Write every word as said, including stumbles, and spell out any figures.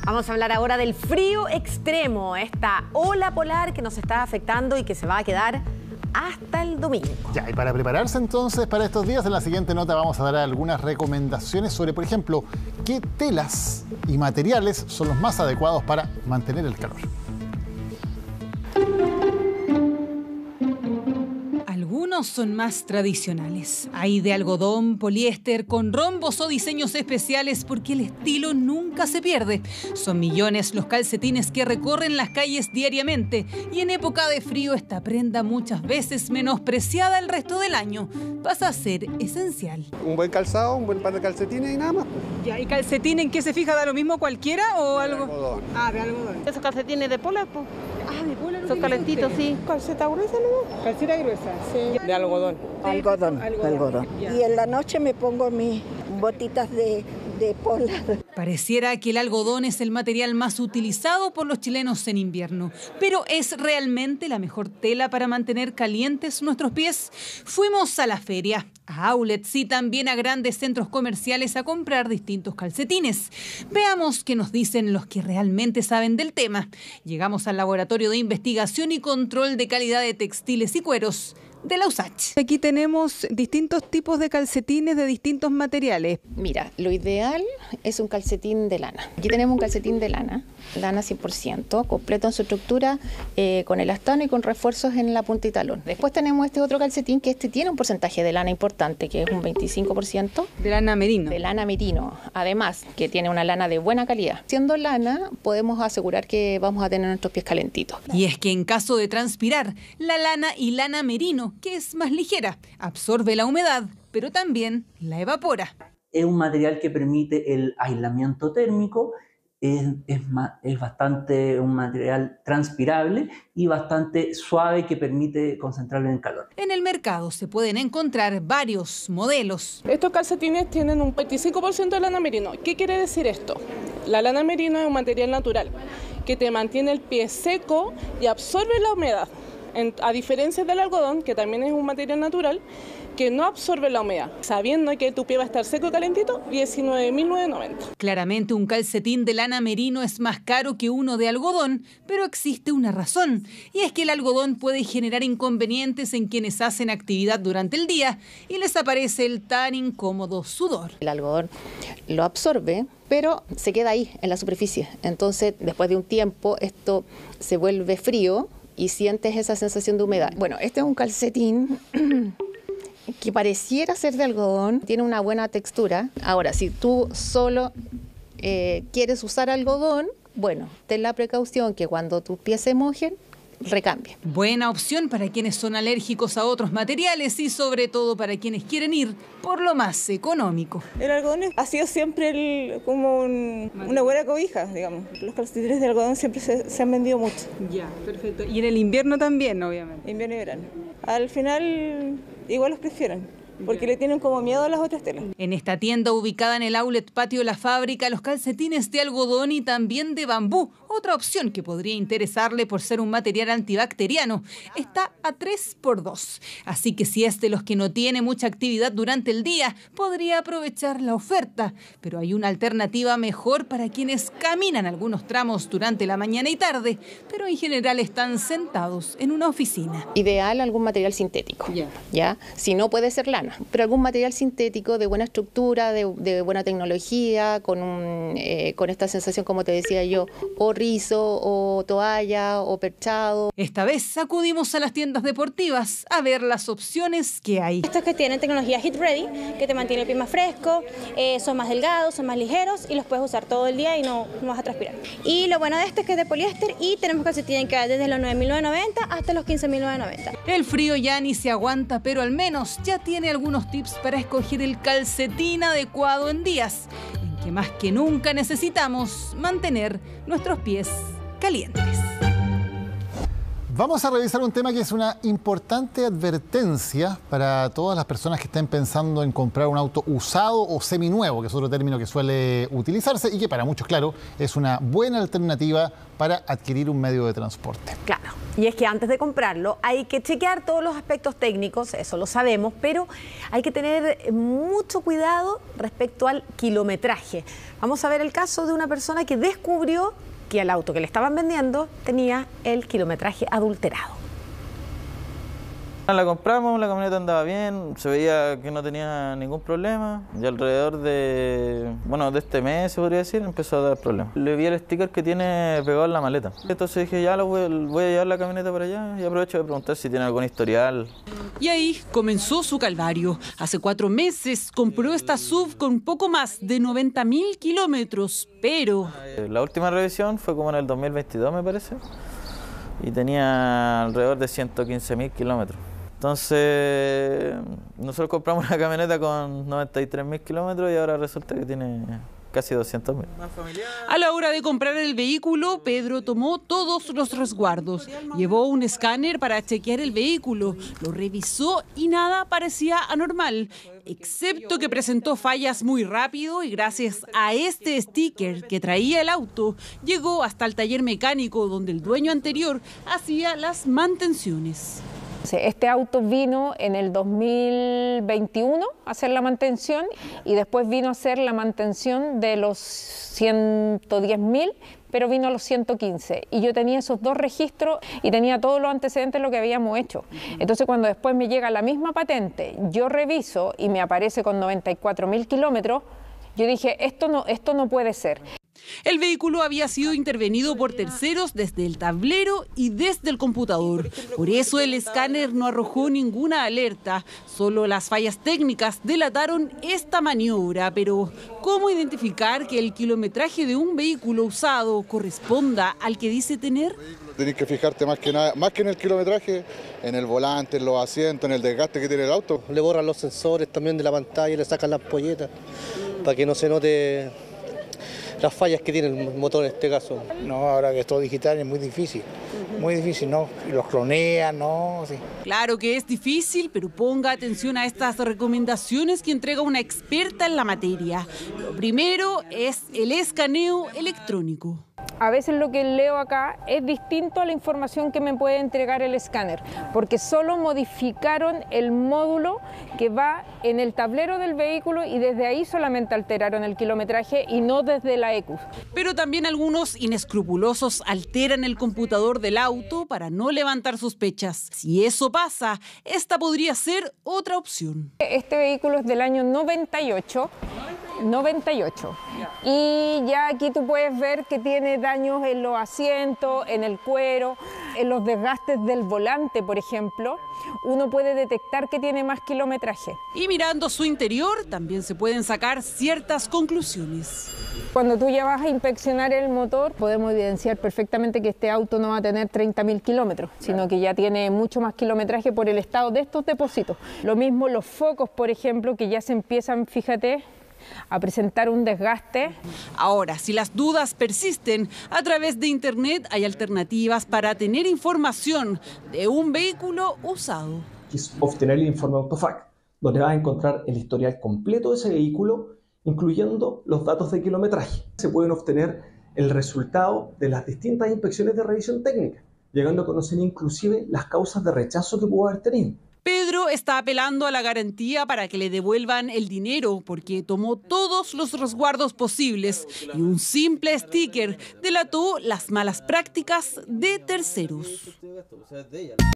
Vamos a hablar ahora del frío extremo, esta ola polar que nos está afectando y que se va a quedar hasta el domingo. Ya, y para prepararse entonces para estos días, en la siguiente nota vamos a dar algunas recomendaciones sobre, por ejemplo, qué telas y materiales son los más adecuados para mantener el calor. Algunos son más tradicionales. Hay de algodón, poliéster, con rombos o diseños especiales porque el estilo nunca se pierde. Son millones los calcetines que recorren las calles diariamente y en época de frío esta prenda, muchas veces menospreciada el resto del año, pasa a ser esencial. Un buen calzado, un buen par de calcetines y nada más. Ya, ¿y calcetín en qué se fija? ¿Da lo mismo cualquiera o De algo? algodón. Ah, de algodón. Esos calcetines de polar, pues. Ah, de polar. Son calentitos, sí. Calceta gruesa, ¿no? Calceta gruesa. Sí. De algodón. Algodón, algodón. Ya. Y en la noche me pongo mis botitas de, de polar. Pareciera que el algodón es el material más utilizado por los chilenos en invierno, pero ¿es realmente la mejor tela para mantener calientes nuestros pies? Fuimos a la feria, a outlets y también a grandes centros comerciales a comprar distintos calcetines. Veamos qué nos dicen los que realmente saben del tema. Llegamos al Laboratorio de Investigación y Control de Calidad de Textiles y Cueros de la U S A C H. Aquí tenemos distintos tipos de calcetines de distintos materiales. Mira, lo ideal es un calcetín de lana. Aquí tenemos un calcetín de lana, lana cien por ciento, completo en su estructura, eh, con elastano y con refuerzos en la punta y talón. Después tenemos este otro calcetín que este tiene un porcentaje de lana importante, que es un veinticinco por ciento. De lana merino. De lana merino, además, que tiene una lana de buena calidad. Siendo lana, podemos asegurar que vamos a tener nuestros pies calentitos. Y es que en caso de transpirar, la lana y lana merino, que es más ligera, absorbe la humedad, pero también la evapora. Es un material que permite el aislamiento térmico, es, es, es bastante un material transpirable y bastante suave que permite concentrar el calor. En el mercado se pueden encontrar varios modelos. Estos calcetines tienen un veinticinco por ciento de lana merino. ¿Qué quiere decir esto? La lana merino es un material natural que te mantiene el pie seco y absorbe la humedad. En, a diferencia del algodón, que también es un material natural, que no absorbe la humedad, sabiendo que tu pie va a estar seco y calentito, diecinueve mil novecientos noventa. Claramente un calcetín de lana merino es más caro que uno de algodón, pero existe una razón, y es que el algodón puede generar inconvenientes en quienes hacen actividad durante el día y les aparece el tan incómodo sudor. El algodón lo absorbe, pero se queda ahí, en la superficie. Entonces, después de un tiempo, esto se vuelve frío y sientes esa sensación de humedad. Bueno, este es un calcetín que pareciera ser de algodón, tiene una buena textura. Ahora, si tú solo eh, quieres usar algodón, bueno, ten la precaución que cuando tus pies se mojen, recambie. Buena opción para quienes son alérgicos a otros materiales y sobre todo para quienes quieren ir por lo más económico. El algodón ha sido siempre el, como un, una buena cobija, digamos. Los calcetines de algodón siempre se, se han vendido mucho. Ya, perfecto. Y en el invierno también, obviamente. Invierno y verano. Al final, igual los prefieren, porque le tienen como miedo a las otras telas. En esta tienda ubicada en el outlet Patio La Fábrica, los calcetines de algodón y también de bambú, otra opción que podría interesarle por ser un material antibacteriano, está a tres por dos. Así que si es de los que no tiene mucha actividad durante el día, podría aprovechar la oferta. Pero hay una alternativa mejor para quienes caminan algunos tramos durante la mañana y tarde, pero en general están sentados en una oficina. Ideal algún material sintético, Ya. ¿ya? Si no puede ser lana, pero algún material sintético de buena estructura, de, de buena tecnología, con, un, eh, con esta sensación, como te decía yo, o rizo, o toalla, o perchado. Esta vez acudimos a las tiendas deportivas a ver las opciones que hay. Estos que tienen tecnología Heat Ready, que te mantiene el pie más fresco, eh, son más delgados, son más ligeros y los puedes usar todo el día y no, no vas a transpirar. Y lo bueno de este es que es de poliéster y tenemos calcetines que van desde los nueve mil novecientos noventa hasta los quince mil novecientos noventa. El frío ya ni se aguanta, pero al menos ya tiene algunos tips para escoger el calcetín adecuado en días en que más que nunca necesitamos mantener nuestros pies calientes. Vamos a revisar un tema que es una importante advertencia para todas las personas que estén pensando en comprar un auto usado o seminuevo, que es otro término que suele utilizarse y que para muchos, claro, es una buena alternativa para adquirir un medio de transporte. Claro. Y es que antes de comprarlo hay que chequear todos los aspectos técnicos, eso lo sabemos, pero hay que tener mucho cuidado respecto al kilometraje. Vamos a ver el caso de una persona que descubrió que el auto que le estaban vendiendo tenía el kilometraje adulterado. La compramos, la camioneta andaba bien, se veía que no tenía ningún problema y alrededor de, bueno, de este mes, se podría decir, empezó a dar problemas. Le vi el sticker que tiene pegado en la maleta. Entonces dije, ya lo voy, voy a llevar la camioneta para allá y aprovecho de preguntar si tiene algún historial. Y ahí comenzó su calvario. Hace cuatro meses compró esta S U V con poco más de noventa mil kilómetros, pero... La última revisión fue como en el dos mil veintidós, me parece, y tenía alrededor de ciento quince mil kilómetros. Entonces, nosotros compramos una camioneta con noventa y tres mil kilómetros y ahora resulta que tiene casi doscientos mil. A la hora de comprar el vehículo, Pedro tomó todos los resguardos. Llevó un escáner para chequear el vehículo, lo revisó y nada parecía anormal, excepto que presentó fallas muy rápido y gracias a este sticker que traía el auto, llegó hasta el taller mecánico donde el dueño anterior hacía las mantenciones. Este auto vino en el dos mil veintiuno a hacer la mantención y después vino a hacer la mantención de los ciento diez mil, pero vino a los ciento quince. Y yo tenía esos dos registros y tenía todos los antecedentes de lo que habíamos hecho. Entonces cuando después me llega la misma patente, yo reviso y me aparece con noventa y cuatro mil kilómetros, yo dije, esto no, esto no puede ser. El vehículo había sido intervenido por terceros desde el tablero y desde el computador. Por eso el escáner no arrojó ninguna alerta. Solo las fallas técnicas delataron esta maniobra. Pero, ¿cómo identificar que el kilometraje de un vehículo usado corresponda al que dice tener? Tienes que fijarte más que nada, más que en el kilometraje, en el volante, en los asientos, en el desgaste que tiene el auto. Le borran los sensores también de la pantalla, le sacan las polletas para que no se note las fallas que tiene el motor en este caso. No, ahora que es todo digital es muy difícil, muy difícil, ¿no? Y los clonean, ¿no? Sí. Claro que es difícil, pero ponga atención a estas recomendaciones que entrega una experta en la materia. Lo primero es el escaneo electrónico. A veces lo que leo acá es distinto a la información que me puede entregar el escáner, porque solo modificaron el módulo que va en el tablero del vehículo y desde ahí solamente alteraron el kilometraje y no desde la E C U. Pero también algunos inescrupulosos alteran el computador del auto para no levantar sospechas. Si eso pasa, esta podría ser otra opción. Este vehículo es del año noventa y ocho. noventa y ocho. Y ya aquí tú puedes ver que tiene daños en los asientos, en el cuero, en los desgastes del volante, por ejemplo. Uno puede detectar que tiene más kilometraje. Y mirando su interior también se pueden sacar ciertas conclusiones. Cuando tú ya vas a inspeccionar el motor, podemos evidenciar perfectamente que este auto no va a tener treinta mil kilómetros, sino que ya tiene mucho más kilometraje por el estado de estos depósitos. Lo mismo los focos, por ejemplo, que ya se empiezan, fíjate, a presentar un desgaste. Ahora, si las dudas persisten, a través de Internet hay alternativas para tener información de un vehículo usado. Es obtener el informe AutoFac, donde vas a encontrar el historial completo de ese vehículo, incluyendo los datos de kilometraje. Se pueden obtener el resultado de las distintas inspecciones de revisión técnica, llegando a conocer inclusive las causas de rechazo que pudo haber tenido. Pedro está apelando a la garantía para que le devuelvan el dinero porque tomó todos los resguardos posibles y un simple sticker delató las malas prácticas de terceros.